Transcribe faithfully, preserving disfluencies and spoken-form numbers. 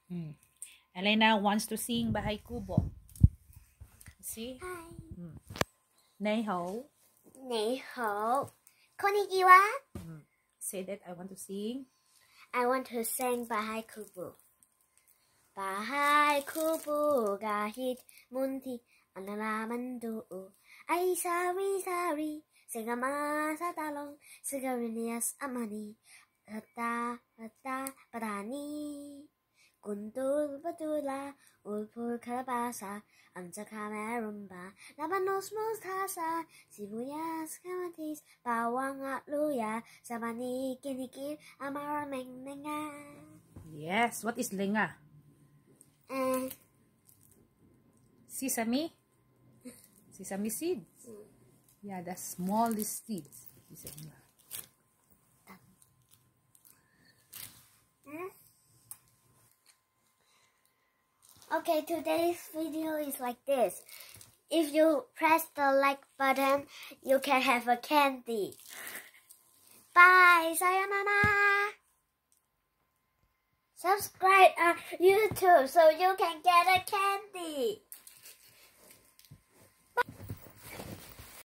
Mm. Elena wants to sing Bahay Kubo. See? Hi. Mm. Nei hao. Nei hao. Konnichiwa. Mm. Say that I want to sing. I want to sing Bahay Kubo. Bahay Kubo gahit munti analaman do. Ay sorry sorry. Sigama sa talong. Sigarinias amani. Hata hata padani. Kuntul batula. Ulpul kalabasa. Amca kamerumba. Labanos mustasa. Sibuyas kamatis. Bawang at luya. Sabani kinikir. Amara mengnenga. Yes. What is lenga? Uh, Sesame? Sesame seeds. mm. Yeah, the smallest seeds. Sesame. Hmm? Okay, today's video is like this. If you press the like button, you can have a candy. Bye, sayonara. Subscribe on YouTube so you can get a candy.